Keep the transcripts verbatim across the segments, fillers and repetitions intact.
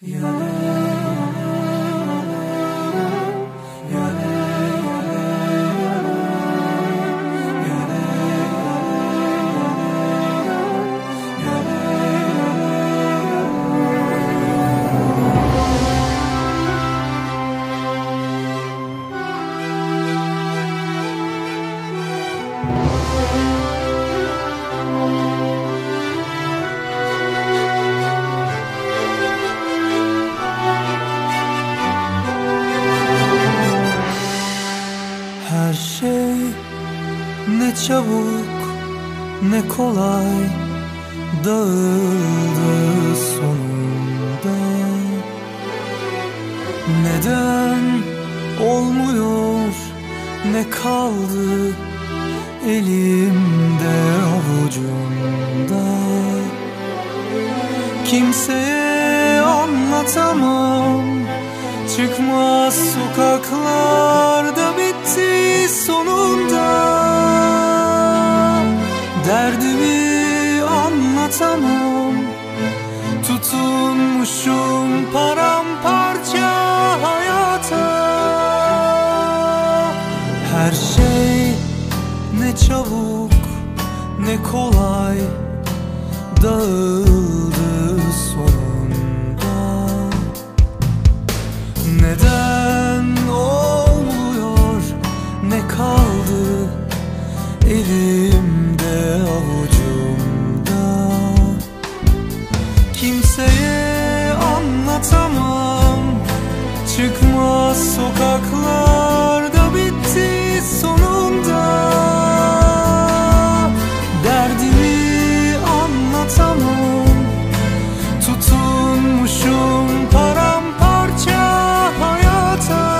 Her şey ne çabuk ne kolay dağıldı sonunda. Neden olmuyor, ne kaldı elimde avucumda. Kimseye anlatamam, çıkmaz sokaklarda bitti sonunda. Derdimi anlatamam, tutunmuşum paramparça hayata. Her şey ne çabuk ne kolay dağıldı sonunda. Neden olmuyor, ne kaldı elimde avucumda. Kimseye anlatamam, çıkmaz sokaklarda bitti sonunda. Derdimi anlatamam, tutunmuşum paramparça hayata.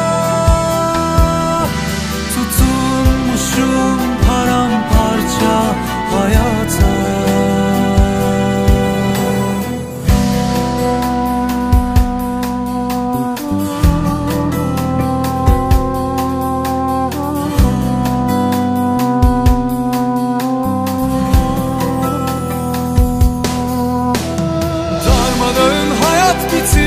Tutunmuşum paramparça hayata. Darmadağın hayat bitti.